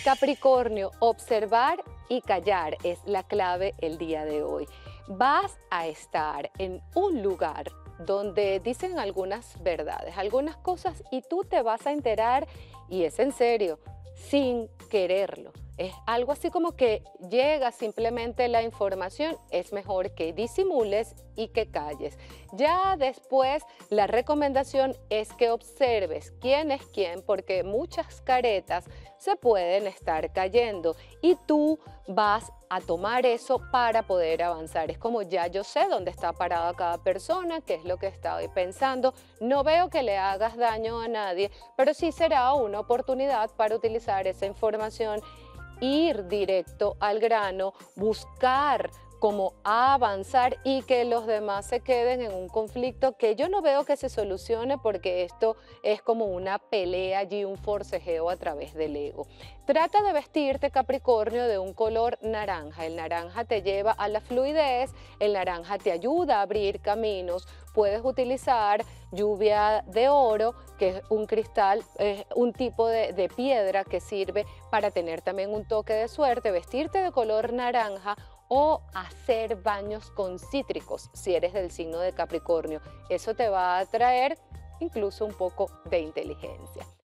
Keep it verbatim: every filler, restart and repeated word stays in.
Capricornio, observar y callar es la clave el día de hoy. Vas a estar en un lugar donde dicen algunas verdades, algunas cosas y tú te vas a enterar y es en serio, sin quererlo. Es algo así como que llega simplemente la información, es mejor que disimules y que calles. Ya después la recomendación es que observes quién es quién porque muchas caretas se pueden estar cayendo y tú vas a tomar eso para poder avanzar. Es como ya yo sé dónde está parada cada persona, qué es lo que estoy pensando. No veo que le hagas daño a nadie, pero sí será una oportunidad para utilizar esa información, ir directo al grano, buscar cómo avanzar y que los demás se queden en un conflicto que yo no veo que se solucione porque esto es como una pelea allí, un forcejeo a través del ego. Trata de vestirte, Capricornio, de un color naranja. El naranja te lleva a la fluidez, el naranja te ayuda a abrir caminos. Puedes utilizar lluvia de oro, que es un cristal, eh, un tipo de, de piedra que sirve para tener también un toque de suerte, vestirte de color naranja o hacer baños con cítricos si eres del signo de Capricornio. Eso te va a traer incluso un poco de inteligencia.